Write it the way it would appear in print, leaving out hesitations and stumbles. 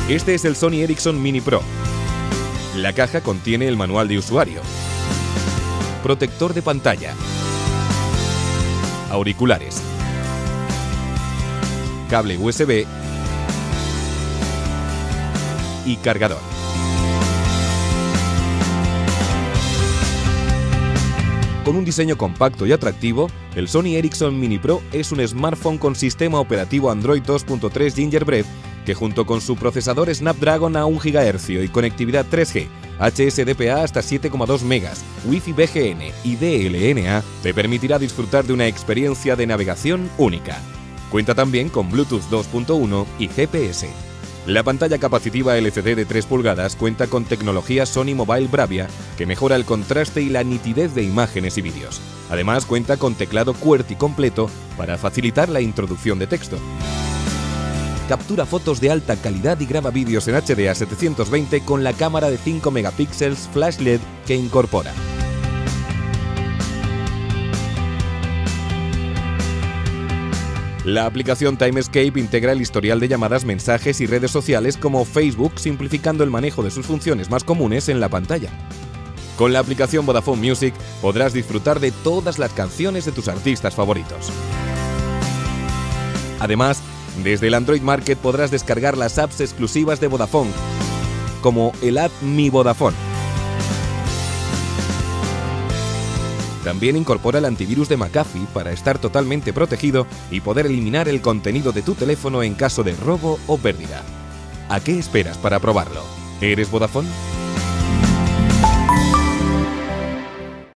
Este es el Sony Ericsson Mini Pro. La caja contiene el manual de usuario, protector de pantalla, auriculares, cable USB y cargador. Con un diseño compacto y atractivo, el Sony Ericsson Mini Pro es un smartphone con sistema operativo Android 2.3 Gingerbread que junto con su procesador Snapdragon a 1 GHz y conectividad 3G, HSDPA hasta 7,2 megas, Wi-Fi BGN y DLNA te permitirá disfrutar de una experiencia de navegación única. Cuenta también con Bluetooth 2.1 y GPS. La pantalla capacitiva LCD de 3 pulgadas cuenta con tecnología Sony Mobile Bravia que mejora el contraste y la nitidez de imágenes y vídeos. Además cuenta con teclado QWERTY completo para facilitar la introducción de texto. Captura fotos de alta calidad y graba vídeos en HD a 720 con la cámara de 5 megapíxeles Flash LED que incorpora. La aplicación Timescape integra el historial de llamadas, mensajes y redes sociales como Facebook, simplificando el manejo de sus funciones más comunes en la pantalla. Con la aplicación Vodafone Music podrás disfrutar de todas las canciones de tus artistas favoritos. Además, desde el Android Market podrás descargar las apps exclusivas de Vodafone, como el app Mi Vodafone. También incorpora el antivirus de McAfee para estar totalmente protegido y poder eliminar el contenido de tu teléfono en caso de robo o pérdida. ¿A qué esperas para probarlo? ¿Eres Vodafone?